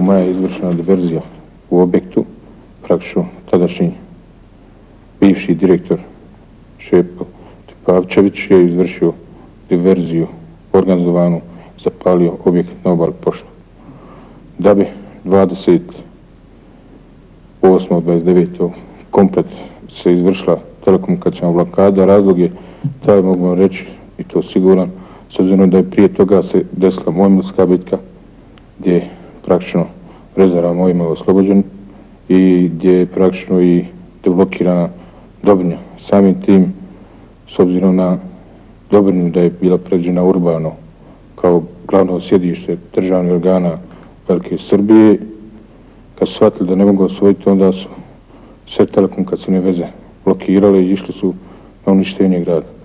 maja je izvršena diverzija u objektu. Praktično tadašnji bivši direktor Šepo Tepavčević je izvršio diverziju organizovanu, zapalio objekat na obali Pošta. Da bi 28.29. komplet se izvršila telekomunikacijna blokada, razlog je taj, mogu vam reći, i to siguran, s obzirom da je prije toga se desila Mojmilska bitka, gdje je praktično rezerva Mojmila oslobođen i gdje je praktično i deblokirana Dobrinja. Samim tim, s obzirom na Dobrinju da je bila predviđena urbano kao glavno sjedište državnih organa Velike Srbije, kad su shvatili da ne mogu osvojiti, onda su sve telekomunikacijne veze blokirale i išli su na uništenje grada.